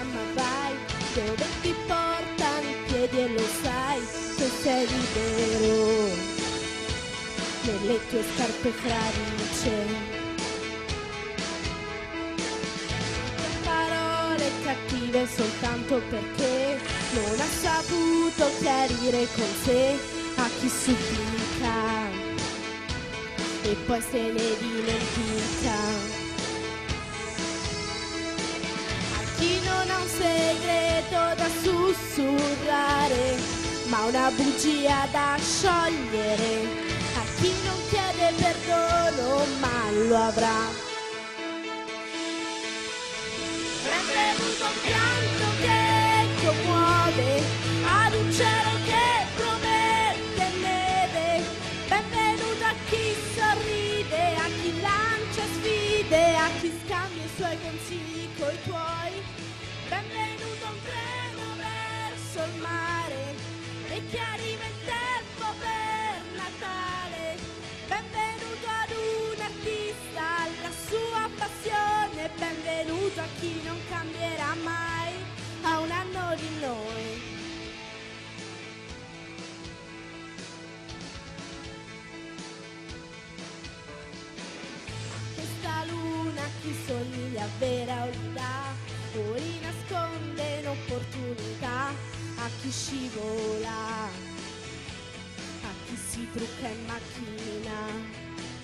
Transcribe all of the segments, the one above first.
ma vai dove ti portano i piedi e lo sai che sei libero nelle tue scarpe fradice. Parole cattive soltanto perché non ha saputo chiarire con sé a chi supplica e poi se ne dimentica. A chi non ha un segreto da sussurrare ma una bugia da sciogliere, a chi non chiede perdono ma lo avrà. Benvenuto un pianto che commuove, ad un cielo che promette neve. Benvenuto a chi sorride, a chi lancia sfide, a chi scambia i suoi consigli coi tuoi. Benvenuto un treno verso il mare e chi arriva in tempo per Natale. Benvenuto ad un artista, alla sua passione. Benvenuto a chi non cambierà mai, a un anno di noi. Questa luna chi somiglia a vera o li dà, o li nasconde in opportunità, a chi scivola, a chi si trucca in macchina.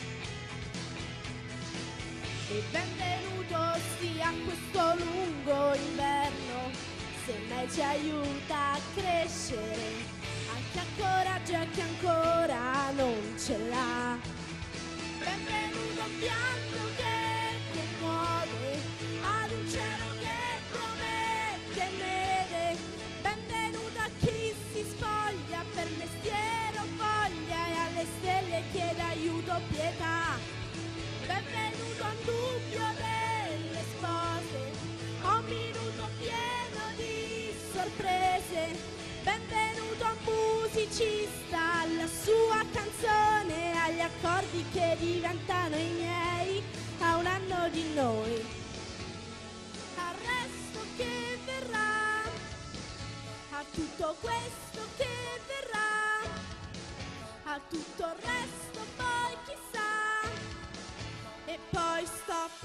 E benvenuto sia questo lungo inverno, se mai ci aiuta a crescere, a chi ha coraggio e a chi ancora non ce l'ha. Benvenuto un pianto che commuove, ad un cielo che promette neve. Benvenuto a chi si spoglia per mestiere o voglia e alle stelle chiede aiuto o pietà. Benvenuto a un dubbio delle spose, a un minuto pieno di sorprese. Benvenuto a un musicista, alla sua canzone, agli accordi che diventano i miei, a un anno di noi. Al resto che verrà, a tutto questo che verrà, a tutto il resto poi chissà. E poi stop.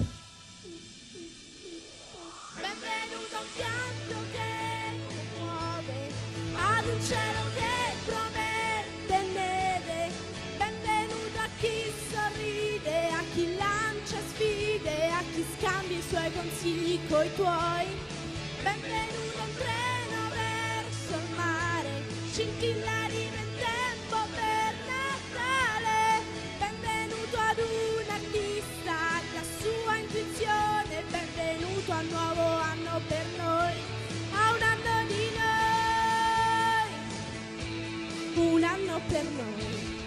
Benvenuto a un pianto che muove, ad un cielo che promette neve. Benvenuto a chi sorride, a chi lancia sfide, a chi scambia i suoi consigli coi tuoi. Benvenuto a un treno verso il mare, scintilla arriva in tempo per Natale. Benvenuto ad un artista, la sua intuizione. Benvenuto a un nuovo anno per noi, a un anno di noi, un anno per noi,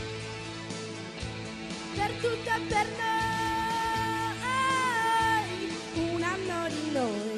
per tutto e per noi, un anno di noi.